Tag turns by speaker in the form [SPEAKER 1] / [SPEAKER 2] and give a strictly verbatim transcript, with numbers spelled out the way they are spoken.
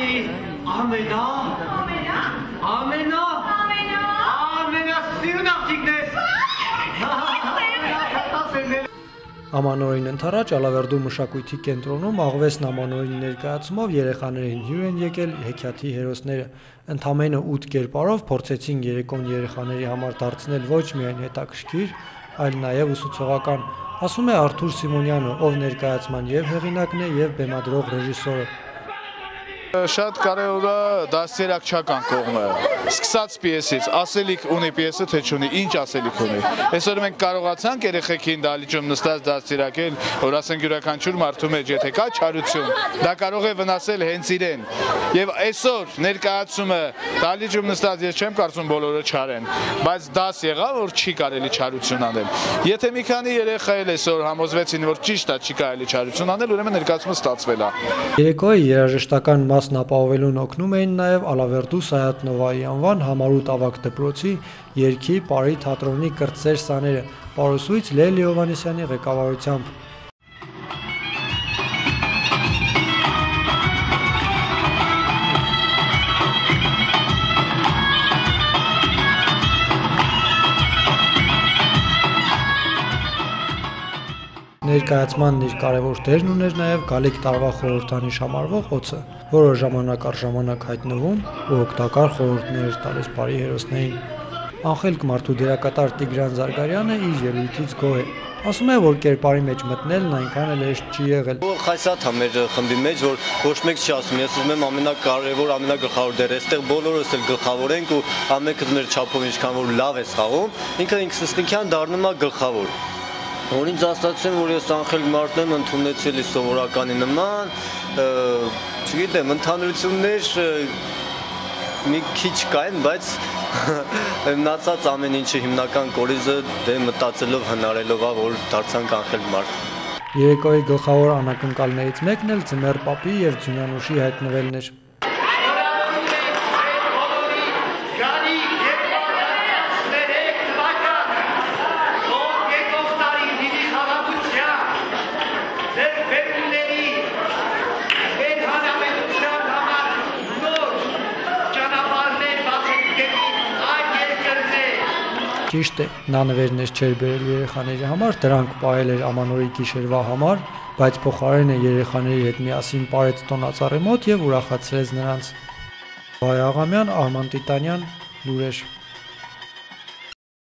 [SPEAKER 1] Ay, Amena. Amena. Amena սիրունավթիկներ։
[SPEAKER 2] Ամանորին ընթരാճ Ալավերդու մշակույթի կենտրոնում աղվեսն ամանորին ներկայացումով երեխաներին հյուր են եկել հեքիաթի հերոսները։ Ընդամենը ութ կերպարով փորձեցին երեկոն երեխաների համար դարձնել ոչ միայն հետաքրքիր, այլ նաև ուսուցողական, ասում է Արթուր Սիմոնյանը, ով ներկայացման եւ հեղինակն է եւ բեմադրող ռեժիսորը։
[SPEAKER 3] Շատ կարևոր է դաստիարակչական կողմը, սկսած պիեսից, ասելիք ունի պիեսը, թե չունի, ինչ ասելիք ունի։ Այսօր մենք կարողացանք երեխեքին դահլիճում նստած դաստիարակել, որ ասենք յուրաքանչյուր մարդու մեջ եթե կա չարություն, դա կարող է վնասել հենց իրեն։ Եվ այսօր ներկայացումը դահլիճում նստած ես չեմ կարծում բոլորը չարեն, բայց դաս եղավ, որ չի կարելի չարություն անել։ Եթե մի քանի երեխա էլ այսօր համոզվեցին, որ ճիշտ է, չի կարելի չարություն անել, ուրեմն ներկայացումը ստացվել է։
[SPEAKER 2] Երեկոյի երաժշտական մասն ապահովելուն օգնում էին նաև Ալավերդու Սայաթ-Նովայի անվան համառոտ ավագ դպրոցի երգի պարի թատրոնի կրտսեր սաները, պարուսույց Լելի Հովհաննիսյանի ղեկավարությամբ։ Ներկայացմանն իր կարևոր դերն ուներ նաև գալիք տարվա խորհրդանիշ համարվող օձը, որը ժամանակ առ ժամանակ հայտնվում ու օգտակար խորհուրդներ տալիս բարի հերոսներին։ Անխելք մարդու դերակատար Տիգրան Զարգարյանը իր ելույթից գոհ է։ Ասում է, որ կերպարի մեջ մտնելն այնքան էլ հեշտ չի եղել։
[SPEAKER 4] Խայսաթ է մեր խմբի մեջ, որ ոչ մեկ չի ասում, ես ուզում եմ ամենակարևոր, ամենագլխավոր դերը, այստեղ բոլորս էլ գլխավոր ենք ու ամենքս մեր չափով ինչքան որ լավ է խաղում, ինքը ինքնըստինքյան դառնում է գլխավոր։ Որ ինձ աստացին, որ ես անխելք մարդ եմ, ընդունեցել սովորականի նման, չգիտեմ, ընդհանրություններ մի քիչ կային, բայց մնացած ամեն ինչը հիմնական կորիզը դե մտածելով հնարելով է, որ դարձանք անխելք մարդ։
[SPEAKER 2] Երեկոյի գլխավոր անակնկալներից մեկն էլ Ձմեռ պապի եւ Ձյունանուշի հայտնվելն էր։ Ճիշտ է, նա նվերներ չէր բերել երեխաների համար, դրանք պահել էր ամանորի գիշերվա համար, բայց փոխարենը երեխաների հետ միասին պարեց տոնածառի մոտ եւ ուրախացրեց նրանց։ Վայ Աղամյան, Արման Տիտանյան, լուրեր։